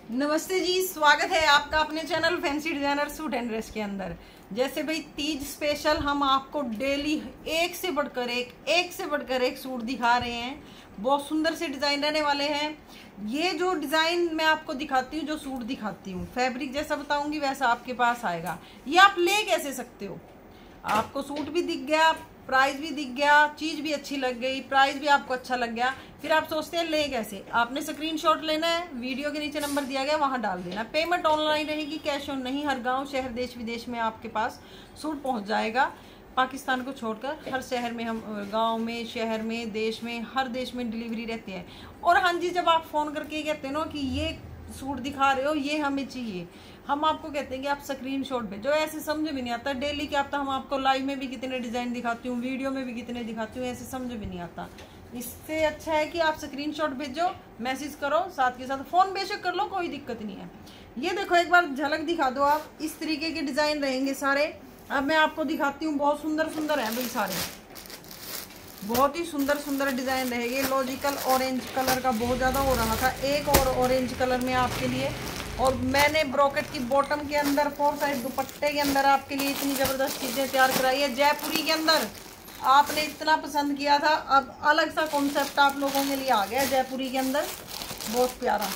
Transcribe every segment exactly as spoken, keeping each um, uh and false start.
नमस्ते जी, स्वागत है आपका अपने channel fancy designer suit and dress के अंदर। जैसे भाई तीज स्पेशल हम आपको डेली एक से बढ़कर एक एक से बढ़कर एक सूट दिखा रहे हैं। बहुत सुंदर से डिजाइन रहने वाले हैं। ये जो डिजाइन मैं आपको दिखाती हूँ, जो सूट दिखाती हूँ, फैब्रिक जैसा बताऊंगी वैसा आपके पास आएगा। ये आप ले कैसे सकते हो, आपको सूट भी दिख गया, प्राइस भी दिख गया, चीज भी अच्छी लग गई, प्राइस भी आपको अच्छा लग गया, फिर आप सोचते हैं ले कैसे। आपने स्क्रीनशॉट लेना है, वीडियो के नीचे नंबर दिया गया वहां डाल देना। पेमेंट ऑनलाइन रहेगी, कैश ऑन नहीं। हर गांव, शहर, देश विदेश में आपके पास सूट पहुंच जाएगा। पाकिस्तान को छोड़कर हर शहर में, हम गांव में, शहर में, देश में, हर देश में डिलीवरी रहती है। और हाँ जी, जब आप फोन करके कहते हैं ना कि ये सूट दिखा रहे हो, ये हमें चाहिए, हम आपको कहते हैं कि आप स्क्रीनशॉट भेजो। ऐसे समझ भी नहीं आता डेली क्या आता, हम आपको लाइव में भी कितने डिजाइन दिखाती हूँ, वीडियो में भी कितने दिखाती हूँ, ऐसे समझ भी नहीं आता। इससे अच्छा है कि आप स्क्रीनशॉट भेजो, मैसेज करो, साथ के साथ फोन बेशक कर लो, कोई दिक्कत नहीं है। ये देखो, एक बार झलक दिखा दो आप। इस तरीके के डिजाइन रहेंगे सारे। अब मैं आपको दिखाती हूँ, बहुत सुंदर सुंदर है भाई सारे, बहुत ही सुंदर सुंदर डिजाइन रहेंगे। लॉजिकल ऑरेंज कलर का बहुत ज्यादा हो रहा था, एक और ऑरेंज कलर में आपके लिए। और मैंने ब्रोकेट की बॉटम के अंदर, फोर साइड दुपट्टे के अंदर आपके लिए इतनी जबरदस्त चीजें तैयार कराई है। जयपुरी के अंदर आपने इतना पसंद किया था, अब अलग सा कॉन्सेप्ट आप लोगों के लिए आ गया जयपुरी के अंदर, बहुत प्यारा।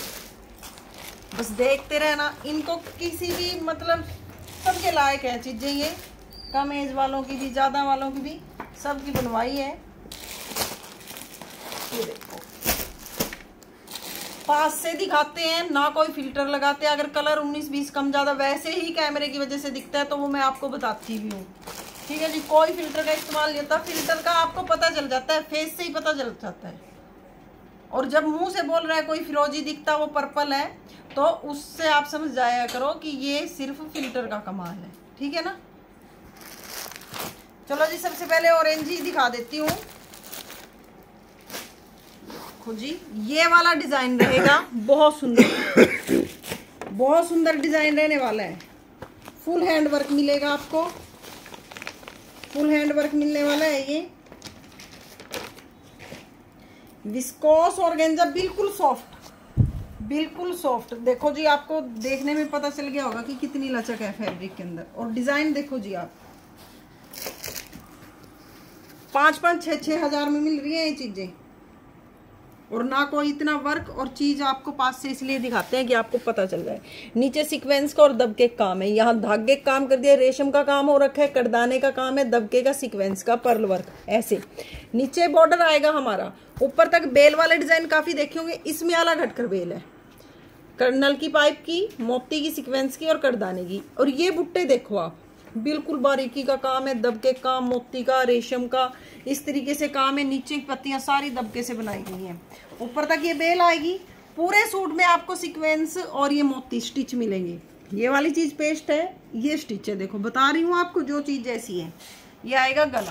बस देखते रहना इनको, किसी भी मतलब सबके लायक है चीजें ये। कम एज वालों की भी, ज्यादा वालों की भी, सबकी बनवाई है। ये देखो, पास से दिखाते हैं ना, कोई फिल्टर लगाते हैं। अगर कलर उन्नीस बीस कम ज्यादा वैसे ही कैमरे की वजह से दिखता है तो वो मैं आपको बताती भी हूँ, ठीक है जी। कोई फिल्टर का इस्तेमाल नहीं होता। फिल्टर का आपको पता चल जाता है, फेस से ही पता चल जाता है। और जब मुंह से बोल रहा है कोई फिरोजी दिखता, वो पर्पल है, तो उससे आप समझ जाया करो कि ये सिर्फ फिल्टर का कमाल है, ठीक है ना। चलो जी, सबसे पहले ऑरेंज ही दिखा देती हूँ जी। ये वाला डिजाइन रहेगा बहुत सुंदर, बहुत सुंदर डिजाइन रहने वाला है। फुल हैंड वर्क मिलेगा आपको, फुल हैंड वर्क मिलने वाला है। ये विस्कोस ऑर्गेन्जा, बिल्कुल सॉफ्ट, बिल्कुल सॉफ्ट। देखो जी, आपको देखने में पता चल गया होगा कि कितनी लचक है फैब्रिक के अंदर। और डिजाइन देखो जी, आप पांच पांच छह छह हजार में मिल रही है ये चीजें। और ना कोई इतना वर्क और चीज आपको पास से इसलिए दिखाते हैं कि आपको पता चल जाए। नीचे सीक्वेंस का और दबके का काम है, यहाँ धागे का काम कर दिया, रेशम का काम हो रखा है, करदाने का काम है, दबके का, सीक्वेंस का, पर्ल वर्क। ऐसे नीचे बॉर्डर आएगा हमारा, ऊपर तक बेल वाले डिजाइन काफी देखे होंगे, इसमें अलग हटकर बेल है। कर्नल की पाइप की, मोती की, सीक्वेंस की और करदाने की। और ये बुट्टे देखो आप, बिल्कुल बारीकी का काम है, दबके का, मोती का, रेशम का, इस तरीके से काम है। नीचे की पत्तियां सारी दबके से बनाई गई हैं, ऊपर तक ये बेल आएगी। पूरे सूट में आपको सीक्वेंस और ये मोती स्टिच मिलेंगे। ये वाली चीज पेस्ट है, ये स्टिच है। देखो बता रही हूँ आपको, जो चीज जैसी है। ये आएगा गला,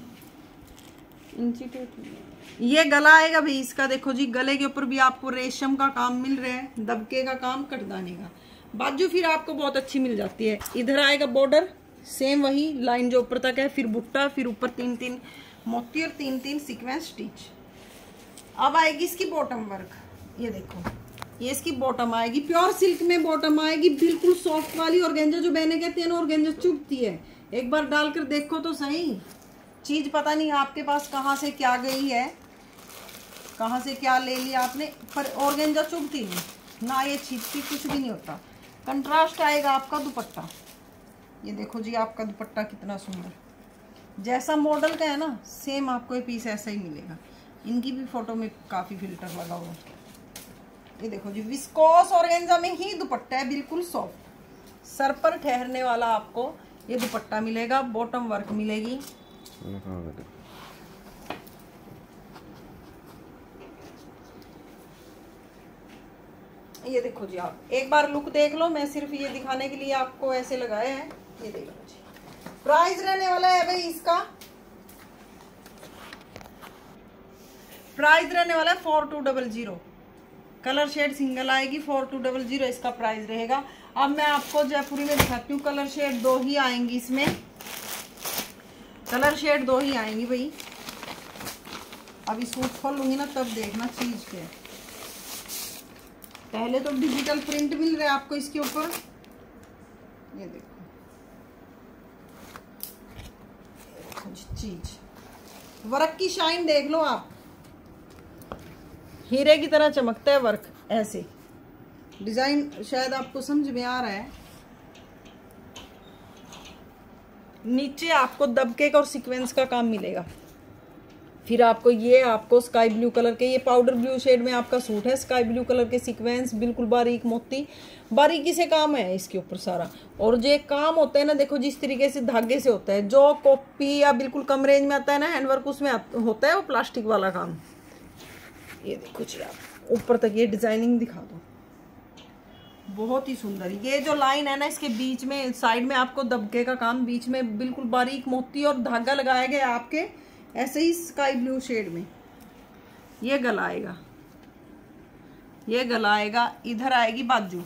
ये गला आएगा भाई इसका। देखो जी, गले के ऊपर भी आपको रेशम का काम मिल रहा है, दबके का काम, करदाने का। बाजू फिर आपको बहुत अच्छी मिल जाती है। इधर आएगा बॉर्डर, सेम वही लाइन जो ऊपर तक है, फिर बुट्टा, फिर ऊपर तीन तीन मोती और तीन तीन सीक्वेंस स्टिच। अब आएगी इसकी बॉटम वर्क। ये देखो, ये इसकी बॉटम आएगी, प्योर सिल्क में बॉटम आएगी, बिल्कुल सॉफ्ट वाली। ऑर्गेंजा जो बहने कहती है ना, ऑर्गेंजा चुभती है, एक बार डालकर देखो तो सही। चीज पता नहीं आपके पास कहाँ से क्या गई है, कहाँ से क्या ले लिया आपने, पर ऑर्गेंजा चुभती नहीं ना, ये छिपती, कुछ भी नहीं होता। कंट्रास्ट आएगा आपका दुपट्टा। ये देखो जी, आपका दुपट्टा कितना सुंदर, जैसा मॉडल का है ना, सेम आपको ये पीस ऐसा ही मिलेगा। इनकी भी फोटो में काफी फिल्टर लगा हुआ। ये देखो जी, विस्कोस ऑर्गेन्जा में ही दुपट्टा है, बिल्कुल सॉफ्ट, सर पर ठहरने वाला आपको ये दुपट्टा मिलेगा। बॉटम वर्क मिलेगी। ये देखो जी, आप एक बार लुक देख लो, मैं सिर्फ ये दिखाने के लिए आपको ऐसे लगाया है। ये देख लो जी, प्राइस रहने वाला है भाई इसका, प्राइस रहने वाला है four two double zero. Colour shade single आएगी, फोर टू डबल जीरो इसका प्राइस रहेगा। अब मैं आपको जयपुरी में दिखाती हूँ। कलर शेड दो ही आएंगी इसमें, कलर शेड दो ही आएंगी भाई। अभी सूट खोल लूंगी ना, तब देखना चीज के। पहले तो डिजिटल प्रिंट मिल रहा है आपको इसके ऊपर, ये देखो चीज, वर्क की शाइन देख लो आप, हीरे की तरह चमकता है वर्क। ऐसे डिजाइन शायद आपको समझ में आ रहा है। नीचे आपको दबके का और सीक्वेंस का काम मिलेगा। फिर आपको ये आपको स्काई ब्लू कलर के, ये पाउडर ब्लू शेड में आपका सूट है, स्काई ब्लू कलर के सीक्वेंस, बिल्कुल बारीक मोती, बारीकी से काम है इसके ऊपर सारा। और जो एक काम होता है ना, देखो जिस तरीके से धागे से होता है, जो कॉपी या बिल्कुल कम रेंज में आता है ना हैंडवर्क, उसमें होता है वो प्लास्टिक वाला काम। ये देखो जी आप ऊपर तक ये डिजाइनिंग दिखा दो, बहुत ही सुंदर। ये जो लाइन है ना, इसके बीच में साइड में आपको दबके का काम, बीच में बिल्कुल बारीक मोती और धागा लगाया गया आपके ऐसे ही स्काई ब्लू शेड में। ये गला आएगा, ये गला आएगा, इधर आएगी बाजू,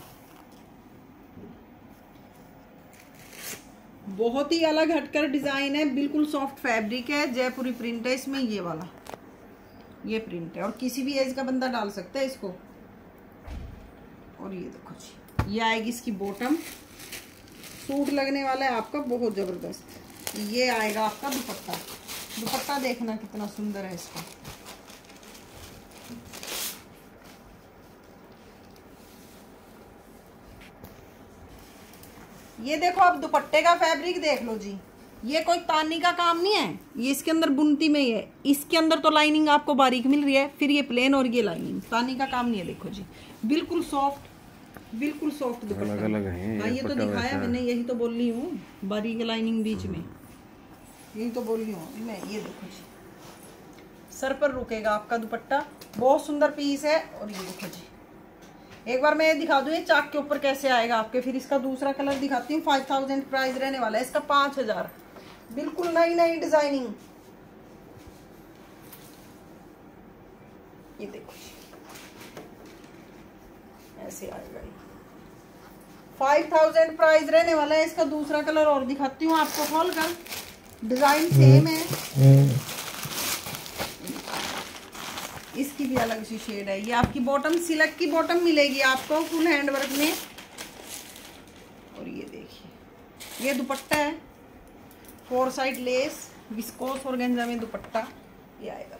बहुत ही अलग हटकर डिजाइन है, बिल्कुल सॉफ्ट फैब्रिक है, जयपुरी प्रिंट है इसमें। ये वाला ये प्रिंट है और किसी भी एज का बंदा डाल सकता है इसको। और ये देखो जी, ये आएगी इसकी बॉटम, सूट लगने वाला है आपका बहुत जबरदस्त। ये आएगा आपका दुपट्टा, दुपट्टा देखना कितना सुंदर है इसका। ये देखो आप दुपट्टे का फैब्रिक देख लो जी, ये कोई तानी का काम नहीं है, ये इसके अंदर बुनती में ही है। इसके अंदर तो लाइनिंग आपको बारीक मिल रही है, फिर ये प्लेन और ये लाइनिंग, तानी का काम नहीं है। देखो जी बिल्कुल सॉफ्ट, बिल्कुल सॉफ्ट दुपट्टा। अलग अलग है, हाँ ये तो दिखाया मैंने, यही तो बोल रही हूँ, बारीक लाइनिंग बीच में, यही तो बोल रही हूँ मैं। ये देखो जी सर पर रुकेगा आपका दुपट्टा, बहुत सुंदर पीस है। और ये देखो जी, एक बार मैं दिखा दूँ ये चाक के ऊपर कैसे आएगा आपके। फिर इसका दूसरा कलर दिखाती हूँ। फाइव थाउजेंड प्राइस रहने वाला है इसका, पांच हजार, बिल्कुल नई नई डिजाइनिंग। ये देखो ऐसे आएगा ये, फाइव थाउजेंड प्राइस रहने वाला है इसका। दूसरा कलर और दिखाती हूँ आपको खोल कर, डिजाइन सेम है, इसकी भी अलग सी शेड है। ये आपकी बॉटम सिल्क की बॉटम मिलेगी आपको फुल हैंडवर्क में। और ये देखिए ये दुपट्टा है, four side lace, viscose organza में दुपट्टा ये आएगा।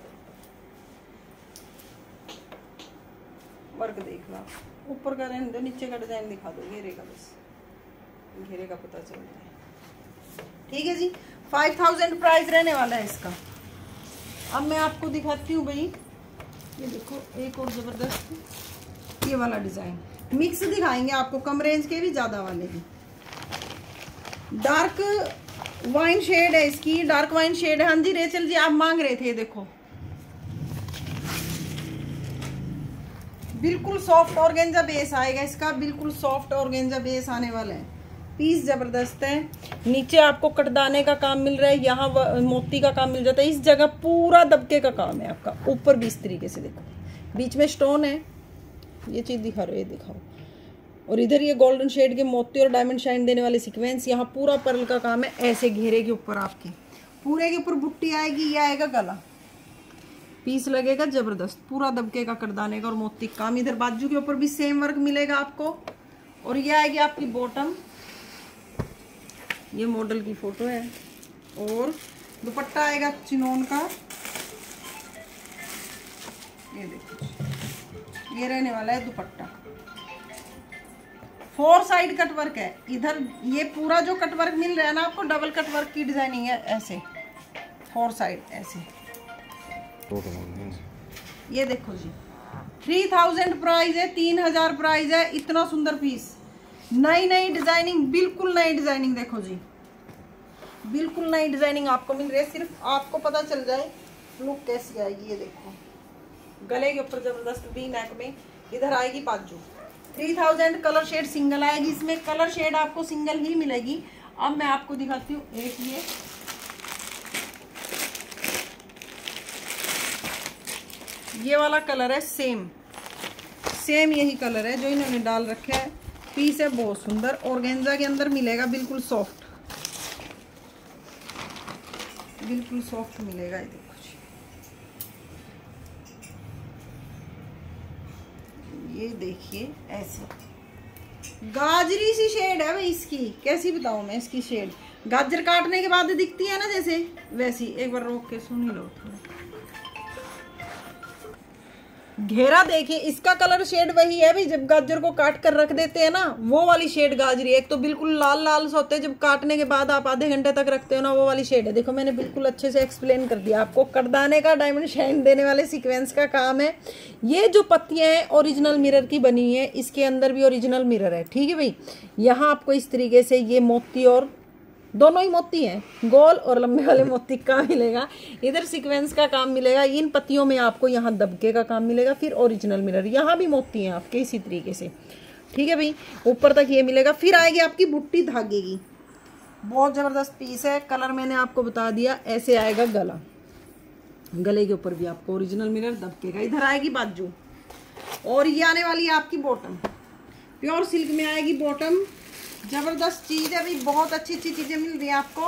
वर्क देखना, ऊपर का रहने दो, नीचे का डिजाइन दिखा दो। घेरे का बस, घेरे का पता चलता है। ठीक है जी, फाइव थाउजेंड प्राइस रहने वाला है इसका। अब मैं आपको दिखाती हूँ भाई, ये देखो एक और जबरदस्त ये वाला डिजाइन, मिक्स दिखाएंगे आपको, कम रेंज के भी ज्यादा वाले भी। डार्क वाइन शेड है इसकी, डार्क वाइन शेड है। हाँ जी रेचल जी आप मांग रहे थे, देखो बिल्कुल सॉफ्ट ऑर्गेन्जा बेस आएगा इसका, बिल्कुल सॉफ्ट ऑर्गेन्जा बेस आने वाला है। पीस जबरदस्त है। नीचे आपको कटदाने का काम मिल रहा है, यहाँ मोती का काम मिल जाता है, इस जगह पूरा दबके का काम है आपका। ऊपर भी इस तरीके से देखो, बीच में स्टोन है, ये चीज दिखा रहे हो, ये दिखाओ। और इधर ये गोल्डन शेड के मोती और डायमंड शाइन देने वाले सीक्वेंस, यहाँ पूरा पर्ल का काम है। ऐसे घेरे के ऊपर आपके पूरे के ऊपर बुट्टी आएगी, ये आएगा गला, पीस लगेगा जबरदस्त, पूरा दबके का करदाने का और मोती काम। इधर बाजू के ऊपर भी सेम वर्क मिलेगा आपको। और ये आएगी आपकी बॉटम, ये मॉडल की फोटो है। और दुपट्टा आएगा चिनोन का, ये देखो ये रहने वाला है दुपट्टा। फोर साइड कटवर्क है इधर, ये पूरा जो कटवर्क मिल रहा है ना आपको, डबल कटवर्क की डिजाइनिंग है, ऐसे फोर साइड ऐसे। ये देखो जी थ्री थाउजेंड प्राइस है, तीन हजार प्राइस है। इतना सुंदर पीस, नई नई डिजाइनिंग, बिल्कुल नई डिजाइनिंग। देखो जी बिल्कुल नई डिजाइनिंग आपको मिल रही है, सिर्फ आपको पता चल जाए लुक कैसी आएगी। ये देखो गले के ऊपर जबरदस्त वी नेक में, इधर आएगी बाजू। Three thousand colour shade single आएगी इसमें, कलर शेड आपको सिंगल ही मिलेगी। अब मैं आपको दिखाती हूँ एक, ये ये वाला कलर है, सेम सेम यही कलर है जो इन्होंने डाल रखा है। पीस है बहुत सुंदर, ऑर्गेन्जा के अंदर मिलेगा, बिल्कुल सॉफ्ट, बिल्कुल सॉफ्ट मिलेगा। ये देखो ये देखिए ऐसे गाजरी सी शेड है भाई इसकी, कैसी बताऊं मैं इसकी शेड। गाजर काटने के बाद दिखती है ना जैसे, वैसी। एक बार रोक के सुन लो थोड़ा। घेरा देखिए, इसका कलर शेड वही है भाई, जब गाजर को काट कर रख देते हैं ना, वो वाली शेड गाजरी। एक तो बिल्कुल लाल लाल से होते हैं, जब काटने के बाद आप आधे घंटे तक रखते हो ना, वो वाली शेड है। देखो मैंने बिल्कुल अच्छे से एक्सप्लेन कर दिया आपको। करदाने का डायमंड शाइन देने वाले सीक्वेंस का काम है। ये जो पत्तियां हैं ओरिजिनल मिरर की बनी है, इसके अंदर भी ओरिजिनल मिरर है, ठीक है भाई। यहाँ आपको इस तरीके से ये मोती और दोनों ही मोती हैं, गोल और लंबे वाले मोती का मिलेगा। इधर सीक्वेंस का काम मिलेगा, इन पत्तियों में आपको यहाँ दबके का काम मिलेगा, फिर ओरिजिनल मिरर। यहाँ भी मोती हैं आपके इसी तरीके से, ठीक है भाई। ऊपर तक ये मिलेगा। फिर आएगी आपकी बुट्टी धागे की, बहुत जबरदस्त पीस है। कलर मैंने आपको बता दिया। ऐसे आएगा गला, गले के ऊपर भी आपको ओरिजिनल मिरर दबके का। इधर आएगी बाजू, और ये आने वाली है आपकी बॉटम। प्योर सिल्क में आएगी बॉटम। जबरदस्त चीज है भाई, बहुत अच्छी अच्छी चीजें मिल रही है आपको।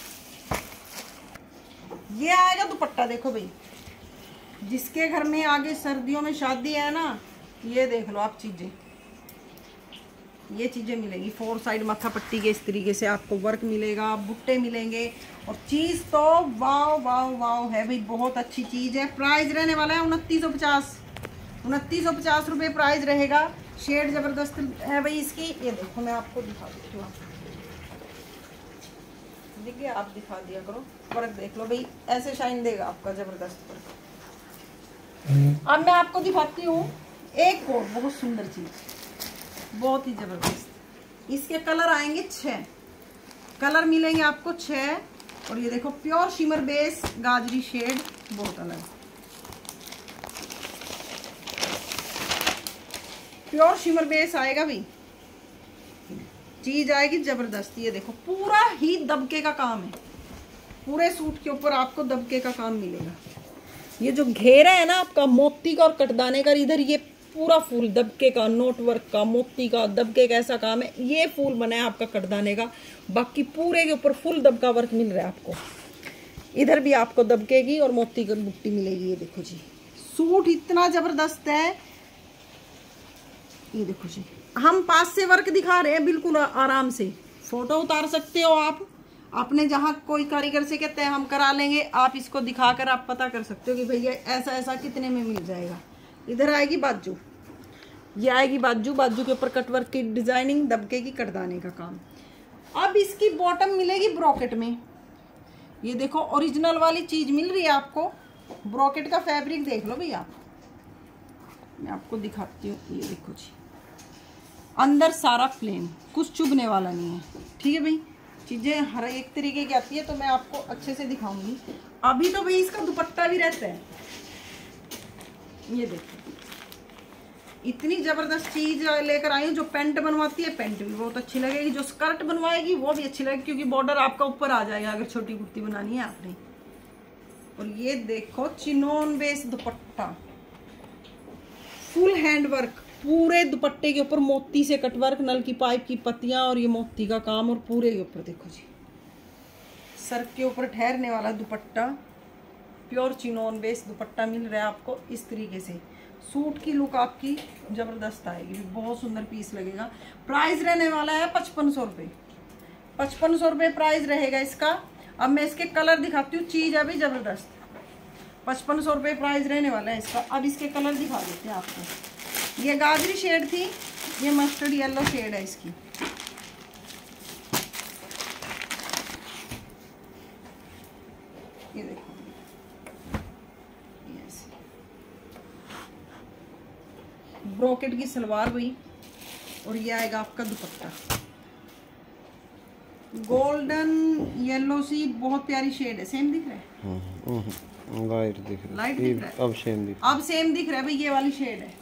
ये आएगा दुपट्टा। देखो भाई, जिसके घर में आगे सर्दियों में शादी है ना, ये देख लो आप चीजें, ये चीजें मिलेगी। फोर साइड मत्था पट्टी के इस तरीके से आपको वर्क मिलेगा, बुट्टे मिलेंगे, और चीज तो वाव वाव वाव है भाई, बहुत अच्छी चीज है। प्राइस रहने वाला है उनतीस सौ पचास उनतीस सौ पचास रुपये प्राइस रहेगा। शेड जबरदस्त है भाई इसकी। ये देखो मैं आपको दिखा देती हूँ, देखिए आप दिखा दिया करो, वर्क देख लो भाई, ऐसे शाइन देगा आपका जबरदस्त वर्क। अब मैं आपको दिखाती हूँ एक और बहुत सुंदर चीज, बहुत ही जबरदस्त। इसके कलर आएंगे छह, कलर मिलेंगे आपको छह। और ये देखो प्योर शिमर बेस गाजरी शेड, बहुत अलग प्योर शिमर बेस आएगा भाई, चीज आएगी जबरदस्त। ये देखो पूरा ही दबके का काम है, पूरे सूट के ऊपर आपको दबके का काम मिलेगा। ये जो घेरा है ना आपका मोती का और कटदाने का, इधर ये पूरा फूल दबके का, नोट वर्क का, मोती का, दबके का ऐसा काम है। ये फूल बना है आपका कटदाने का, बाकी पूरे के ऊपर फुल दबका वर्क मिल रहा है आपको। इधर भी आपको दबके की और मोती की बुट्टी मिलेगी। ये देखो जी, सूट इतना जबरदस्त है। ये देखो जी, हम पास से वर्क दिखा रहे हैं, बिल्कुल आराम से फोटो उतार सकते हो आप अपने, जहाँ कोई कारीगर से कहते हैं हम करा लेंगे, आप इसको दिखाकर आप पता कर सकते हो कि भैया ऐसा ऐसा कितने में मिल जाएगा। इधर आएगी बाजू, ये आएगी बाजू, बाजू के ऊपर कटवर्क की डिजाइनिंग, दबके की, कटदाने का काम। अब इसकी बॉटम मिलेगी ब्रॉकेट में। ये देखो ओरिजिनल वाली चीज मिल रही है आपको। ब्रॉकेट का फैब्रिक देख लो भैया, मैं आपको दिखाती हूँ। ये देखो जी, अंदर सारा प्लेन, कुछ चुभने वाला नहीं है, ठीक है भाई। चीजें हर एक तरीके की आती है, तो मैं आपको अच्छे से दिखाऊंगी। अभी तो भाई इसका दुपट्टा भी रहता है। ये देखो इतनी जबरदस्त चीज लेकर आई हूँ। जो पैंट बनवाती है, पैंट भी बहुत अच्छी लगेगी। जो स्कर्ट बनवाएगी वो भी अच्छी लगेगी, क्योंकि बॉर्डर आपका ऊपर आ जाएगा अगर छोटी कुर्ती बनानी है आपने। और ये देखो chinon base dupatta, full hand work, पूरे दुपट्टे के ऊपर मोती से कटवर्क, नल की पाइप की पत्तियां और ये मोती का काम। और पूरे के ऊपर देखो जी, सर के ऊपर ठहरने वाला dupatta, pure chinon base dupatta मिल रहा है आपको इस तरीके से। सूट की लुक आपकी जबरदस्त आएगी, बहुत सुंदर पीस लगेगा। प्राइस रहने वाला है पचपन सौ रुपये पचपन सौ रुपये प्राइस रहेगा इसका। अब मैं इसके कलर दिखाती हूँ, चीज अभी जबरदस्त। पचपन सौ रुपये प्राइस रहने वाला है इसका। अब इसके कलर दिखा देते हैं आपको। ये गाजरी शेड थी, ये मस्टर्ड येलो शेड है इसकी। ये देखो, ब्रोकेट की सलवार हुई, और ये आएगा आपका दुपट्टा। गोल्डन येलो सी बहुत प्यारी शेड है। सेम दिख रहा है, लाइट दिख रहा है, लाइट दिख रहा है। अब सेम दिख रहा है, अब सेम दिख रहा है भाई। ये वाली शेड है,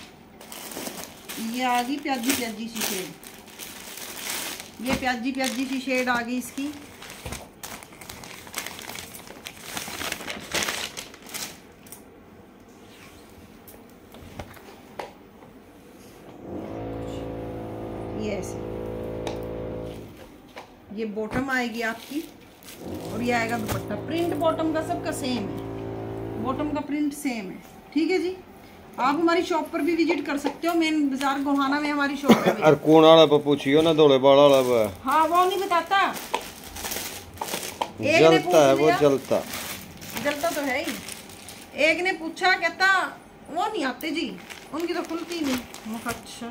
ये आ गई प्याजी प्याजी सी शेड। ये प्याजी प्याजी सी शेड आ गई इसकी। ये ऐसे, ये बॉटम आएगी आपकी, और ये आएगा दुपट्टा। प्रिंट बॉटम का सबका सेम है, बॉटम का प्रिंट सेम है, ठीक है जी। आप हमारी शॉप पर भी विजिट कर सकते हो, मेन बाजार गोहाना में हमारी शॉप है। और कौन वाला पर पूछियो ना, धोले बाल वाला। हाँ वो नहीं बताता, जलता है वो, जलता जलता तो है ही। एक ने पूछा, कहता वो नहीं आते जी, उनकी तो खुलती नहीं। अच्छा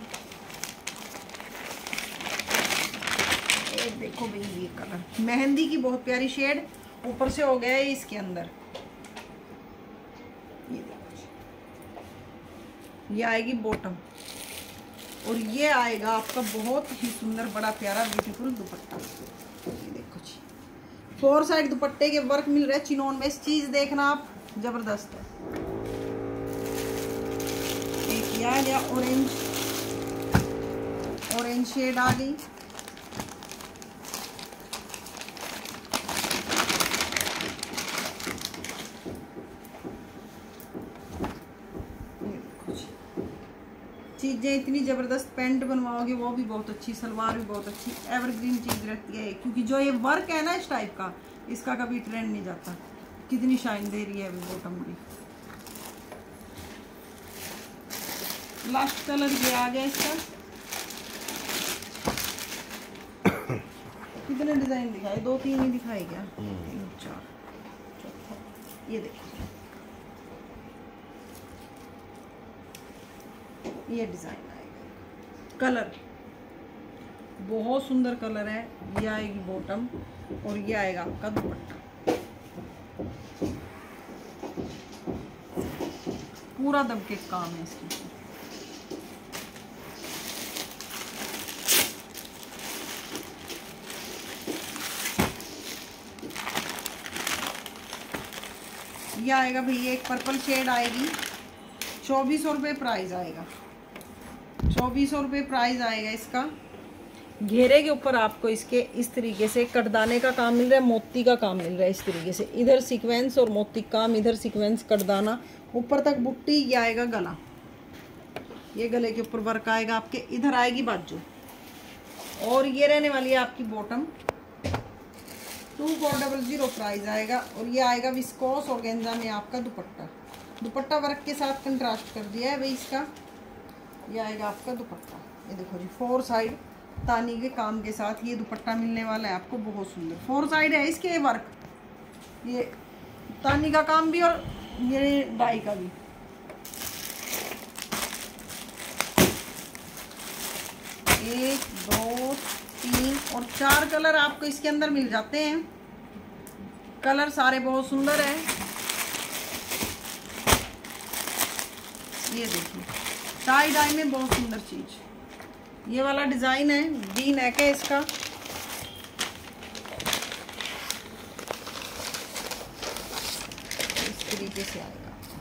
एक देखो भाई, ये कलर मेहंदी की बहुत प्यारी शेड ऊपर से हो गया है इसके अंदर। ये देखो, ये आएगी बॉटम और ये आएगा आपका बहुत ही सुंदर बड़ा प्यारा ब्यूटीफुल दुपट्टा। ये देखो जी, फोर साइड दुपट्टे के वर्क मिल रहे हैं चिनोन में। इस चीज देखना आप, जबरदस्त है। एक ये आ गया ऑरेंज, ऑरेंज शेड आ गई। चीजें इतनी जबरदस्त, पैंट बनवाओगे वो भी बहुत अच्छी, सलवार भी बहुत अच्छी, एवरग्रीन चीज रहती है। क्योंकि जो ये वर्क है ना इस टाइप का, इसका कभी ट्रेंड नहीं जाता। कितनी शाइन दे रही है अभी बॉटम भी। लास्ट कलर ये आ गया इसका। कितने डिजाइन दिखाए, दो तीन ही दिखाए क्या? तीन चार, ये देखो ये डिजाइन आएगा। कलर बहुत सुंदर कलर है। ये आएगी बॉटम और ये आएगा आपका दुपट्टा। पूरा दबके काम है इसकी। ये आएगा भैया, एक पर्पल शेड आएगी। चौबीस सौ रुपये प्राइस आएगा, चौबीस सौ रुपये प्राइस आएगा इसका। घेरे के ऊपर आपको इसके इस तरीके से कटदाने का काम मिल रहा है, मोती का काम मिल रहा है इस तरीके से। इधर सीक्वेंस और मोती काम, इधर सीक्वेंस कटदाना, ऊपर तक बुट्टी। ये आएगा गला, ये गले के ऊपर वर्क आएगा आपके। इधर आएगी बाजू और ये रहने वाली है आपकी bottom. Two four double zero price आएगा। और ये आएगा विस्कोस ऑर्गेन्जा में आपका दुपट्टा। दुपट्टा वर्क के साथ कंट्रास्ट कर दिया है भाई इसका। ये आएगा आपका दुपट्टा। ये देखो जी, फोर साइड तानी के काम के साथ ये दुपट्टा मिलने वाला है आपको, बहुत सुंदर। फोर साइड है इसके वर्क, ये तानी का काम भी और ये डाई का भी। एक दो तीन और चार कलर आपको इसके अंदर मिल जाते हैं। कलर सारे बहुत सुंदर है। ये देखिए, टाई डाई में बहुत सुंदर चीज। ये वाला डिजाइन है, वी नेक है इसका। इस तरीके से आएगा।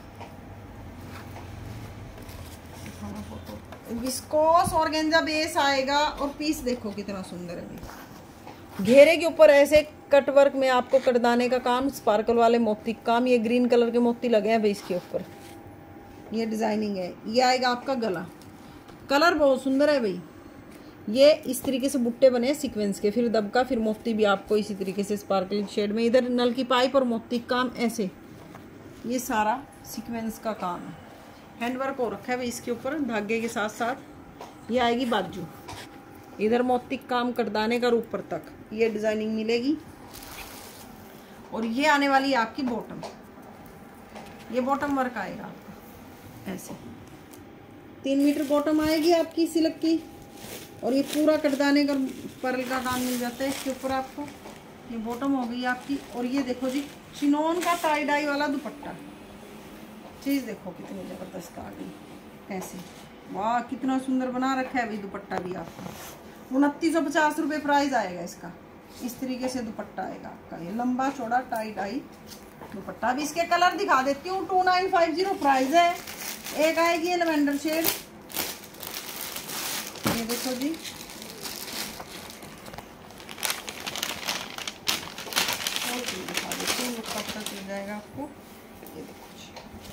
विस्कोस ऑर्गेन्जा बेस आएगा और पीस देखो कितना सुंदर है। घेरे के ऊपर ऐसे कट वर्क में आपको कटदाने का काम, स्पार्कल वाले मोती काम। ये ग्रीन कलर के मोती लगे हैं भाई इसके ऊपर। ये डिजाइनिंग है। ये आएगा आपका गला। कलर बहुत सुंदर है भाई। ये इस तरीके से बुट्टे बने हैं सीक्वेंस के, फिर दबका, फिर मोती भी आपको इसी तरीके से स्पार्कलिंग शेड में। इधर नल की पाइप और मोती काम ऐसे, ये सारा सीक्वेंस का काम है। हैंडवर्क हो रखा है भाई इसके ऊपर धागे के साथ साथ। ये आएगी बाजू, इधर मोती काम कटदाने का ऊपर तक ये डिजाइनिंग मिलेगी। और ये आने वाली है आपकी बॉटम। ये बॉटम वर्क आएगा आपका ऐसे, तीन मीटर बॉटम आएगी आपकी सिल्क की। और ये पूरा कटदाने का पर्ल का काम मिल जाता है इसके ऊपर आपको। ये बॉटम हो गई आपकी। और ये देखो जी, चिनोन का टाई डाई वाला दुपट्टा। चीज देखो कितनी जबरदस्त आ गई ऐसे। वाह, कितना सुंदर बना रखा है भाई दुपट्टा भी आपका। उनतीस सौ पचास रुपये प्राइस आएगा इसका। इस तरीके से दुपट्टा आएगा आपका। ये लंबा चौड़ा टाई डाई दुपट्टा। भी इसके कलर दिखा देती हूँ। Two nine five zero price है। एक आएगी ये लेवेंडर शेड, ये देखो जी। और दिखा देती हूँ, पता चल जाएगा आपको। ये देखो जी,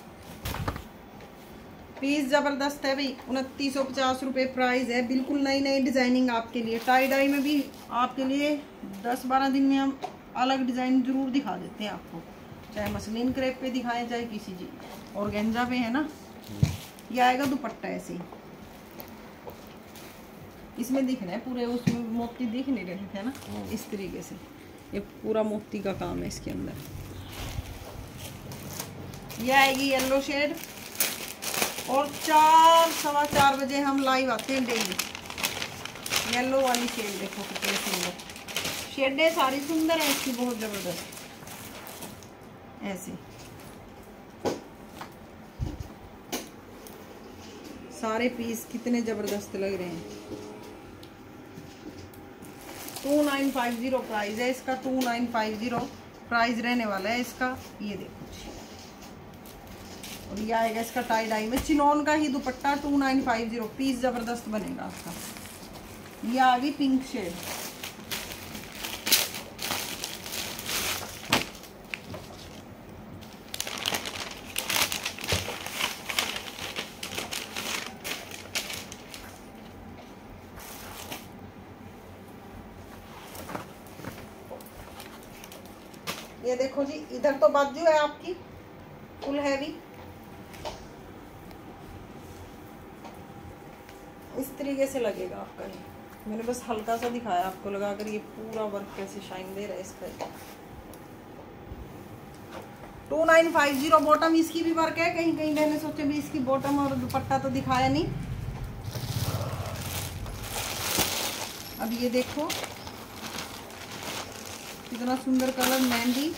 पीस जबरदस्त है भाई। उनतीस सौ पचास रुपये प्राइस है। बिल्कुल नई नई डिजाइनिंग आपके लिए। टाई डाई में भी आपके लिए दस बारह दिन में हम अलग डिजाइन जरूर दिखा देते हैं आपको, चाहे मसलिन क्रेप पे दिखाएं, चाहे किसी चीज ऑर्गेन्जा पे है ना। ये आएगा दुपट्टा ऐसे ही, इसमें दिख रहा है पूरे, उसमें मोती दिख नहीं रहे थे ना, इस तरीके से ये पूरा मोती का काम है इसके अंदर। ये आएगी येलो शेड, और चार सवा चार बजे हम लाइव आते हैं डेली। येलो वाली शेड देखो कितनी सुंदर, शेडें सारी सुंदर है इसकी, बहुत जबरदस्त ऐसे सारे पीस कितने जबरदस्त लग रहे हैं। Two nine five zero price है इसका, two nine five zero price रहने वाला है इसका। ये देखो, और ये आएगा इसका टाई डाई में चिनोन का ही dupatta, two nine five zero, piece जबरदस्त बनेगा आपका। ये आ गई पिंक शेड, ये देखो जी, इधर तो बाजू है आपकी फुल हैवी, इस तरीके से लगेगा आपका। ये मैंने बस हल्का सा दिखाया आपको लगाकर, ये पूरा वर्क कैसे शाइन दे रहा है इसका। Two nine five zero bottom इसकी भी वर्क है, कहीं कहीं मैंने सोचा भी इसकी बॉटम और दुपट्टा तो दिखाया नहीं। अब ये देखो कितना सुंदर कलर, मेहंदी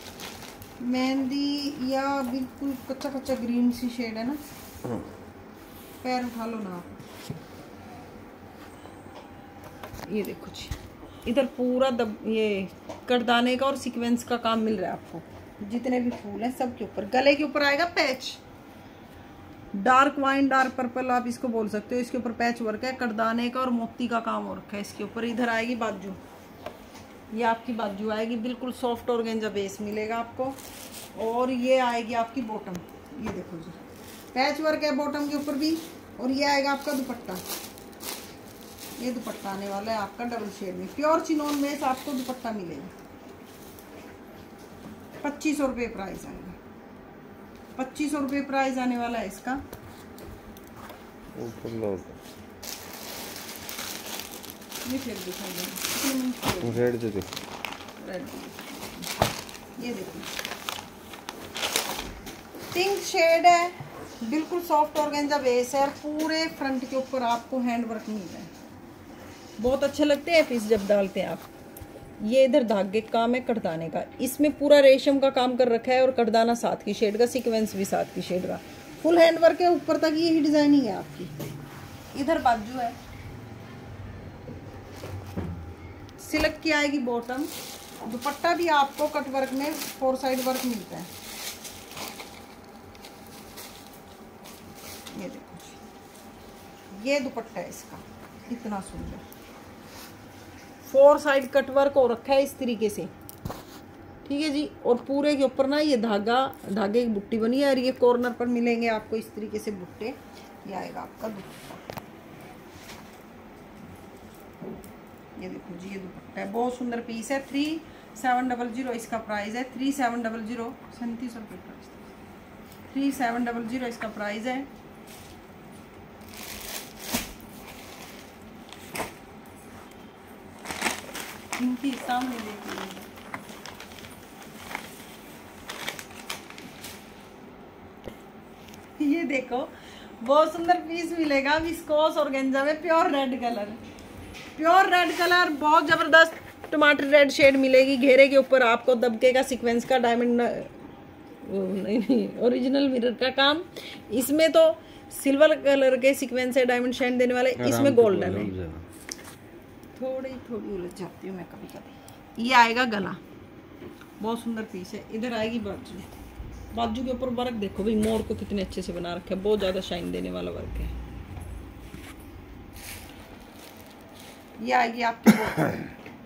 मेहंदी या बिल्कुल कच्चा कच्चा ग्रीन सी शेड है ना, पैर उठा लो ना आप। ये देखो जी, इधर पूरा दब ये करदाने का और सीक्वेंस का काम मिल रहा है आपको, जितने भी फूल हैं सब के ऊपर। गले के ऊपर आएगा patch, dark wine dark purple आप इसको बोल सकते हो, इसके ऊपर पैच वर्क है, करदाने का और मोती का काम हो रखा है इसके ऊपर। इधर आएगी बाजू, ये आपकी बाजू आएगी, बिल्कुल सॉफ्ट ऑर्गेंजा बेस मिलेगा आपको। और ये आएगी आपकी बॉटम, ये देखो जी पैच वर्क है बॉटम के ऊपर भी। और ये आएगा आपका दुपट्टा, ये दुपट्टा आने वाला है आपका डबल शेड में, प्योर चिनोन बेस आपको दुपट्टा मिलेगा। पच्चीस सौ रुपये प्राइस आएगा, पच्चीस सौ रुपये प्राइस आने वाला है इसका। ये फिर दिखा दें, रेड दे दो, रेड, ये देखो पिंक शेड है, बिल्कुल सॉफ्ट ऑर्गेंजा बेस है, और पूरे फ्रंट के ऊपर आपको हैंड वर्क मिल रहा है। बहुत अच्छे लगते हैं पीस जब डालते हैं आप। ये इधर धागे काम है कटदाने का, इसमें पूरा रेशम का काम कर रखा है, और कटदाना साथ की शेड का, सीक्वेंस भी साथ की शेड का, फुल हैंड वर्क है ऊपर तक। यही डिजाइनिंग है आपकी। इधर बाजू है, सिल्क की आएगी बॉटम, दुपट्टा भी आपको कट वर्क में फोर साइड वर्क मिलता है। ये देखो, ये दुपट्टा है इसका, इतना सुंदर फोर साइड कट वर्क हो रखा है इस तरीके से, ठीक है जी। और पूरे के ऊपर ना ये धागा, धागे की बुट्टी बनी है, और ये कॉर्नर पर मिलेंगे आपको इस तरीके से बुट्टे। ये आएगा आपका दुपट्टा, ये देखो जी, ये दुपट्टा है, बहुत सुंदर पीस है। थ्री सेवन डबल जीरो इसका प्राइस है, थ्री सेवन डबल जीरो सैंतीस सौ रुपये price, three seven double zero इसका प्राइस है। इनकी सामने देखिए, ये देखो बहुत सुंदर पीस मिलेगा विस्कोस ऑर्गेन्जा में, pure red colour, pure red colour, बहुत जबरदस्त टमाटर रेड शेड मिलेगी। घेरे के ऊपर आपको दबके का सीक्वेंस का डायमंड, नहीं नहीं ओरिजिनल मिरर का काम। इसमें तो सिल्वर कलर के सीक्वेंस है, डायमंड शाइन देने वाले, इसमें गोल्डन है। थोड़ी थोड़ी उलझ जाती हूँ मैं कभी कभी। ये आएगा गला, बहुत सुंदर पीस है। इधर आएगी बाजू, बाजू के ऊपर वर्क देखो भाई, मोर को कितने अच्छे से बना रखा है, बहुत ज्यादा शाइन देने वाला वर्क है। ये आएगी आपकी बॉटम,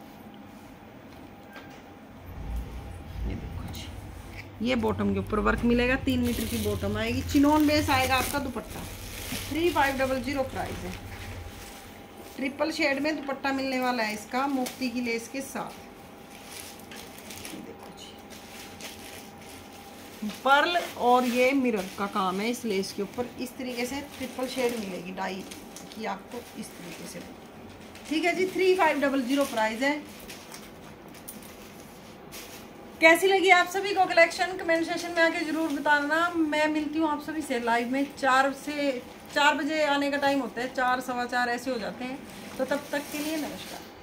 ये देखो जी, ये बॉटम के ऊपर वर्क मिलेगा, तीन मीटर की बॉटम आएगी, चिनोन बेस आएगा आपका dupatta. Three five double zero price है, ट्रिपल शेड में दुपट्टा मिलने वाला है इसका, मोती की लेस के साथ। देखो जी, पर्ल और ये मिरर का काम है इस लेस के ऊपर। इस तरीके से ट्रिपल शेड मिलेगी डाई की आपको इस तरीके से। ठीक है जी, three five double zero price है। कैसी लगी आप सभी को कलेक्शन कमेंट सेक्शन में आके जरूर बताना। मैं मिलती हूँ आप सभी से लाइव में चार से चार बजे आने का टाइम होता है, चार सवा चार ऐसे हो जाते हैं। तो तब तक के लिए नमस्कार।